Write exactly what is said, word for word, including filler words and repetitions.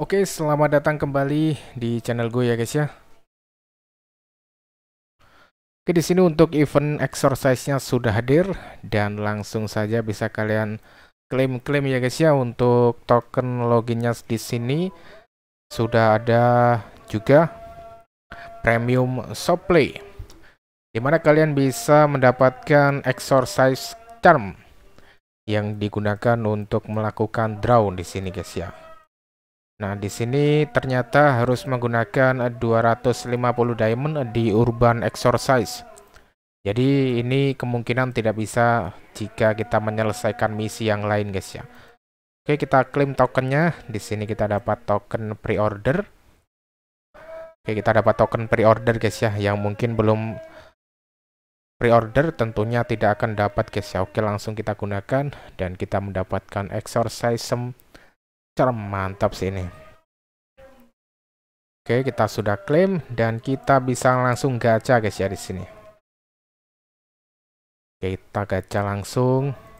Oke, selamat datang kembali di channel gue ya guys ya. Oke, di sini untuk event exercise-nya sudah hadir dan langsung saja bisa kalian klaim-klaim ya guys ya. Untuk token loginnya di sini sudah ada juga premium supply, dimana kalian bisa mendapatkan exercise charm yang digunakan untuk melakukan draw di sini guys ya. Nah, di sini ternyata harus menggunakan dua ratus lima puluh diamond di Urban Exorcise. Jadi ini kemungkinan tidak bisa jika kita menyelesaikan misi yang lain, guys ya. Oke, kita klaim tokennya. Di sini kita dapat token pre-order. Oke, kita dapat token pre-order, guys ya, yang mungkin belum pre-order tentunya tidak akan dapat, guys ya. Oke, langsung kita gunakan dan kita mendapatkan Exorcism Charm. Mantap sih ini. Oke, kita sudah klaim dan kita bisa langsung gacha guys ya di sini. Oke, kita gacha langsung.